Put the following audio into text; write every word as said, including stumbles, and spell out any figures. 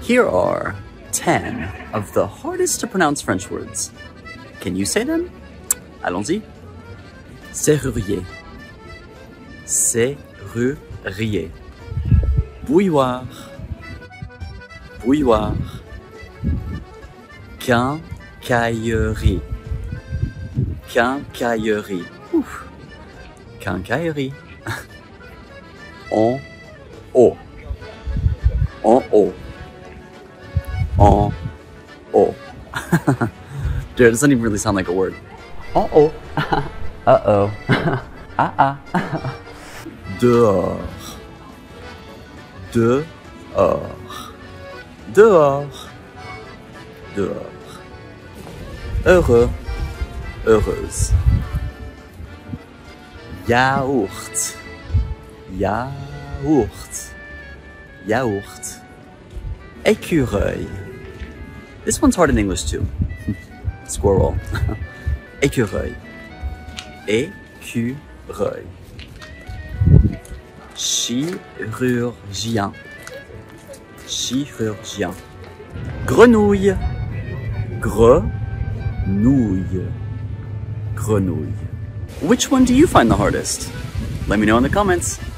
Here are ten of the hardest to pronounce French words. Can you say them? Allons-y. Serrurier. Serrurier. Bouilloire. Bouilloire. Quincaillerie. Quincaillerie. Ouf. Quincaillerie. En haut. En haut. En haut. Dude, it doesn't even really sound like a word. En haut. Uh-oh. Ah ah. Dehors. Dehors. Dehors. Dehors. Heureux. Heureuse. Yaourt. Yaourt. Yaourt. Écureuil. This one's hard in English too. Squirrel. Écureuil. Écureuil. Chirurgien. Chirurgien. Grenouille. Grenouille. Grenouille. Which one do you find the hardest? Let me know in the comments.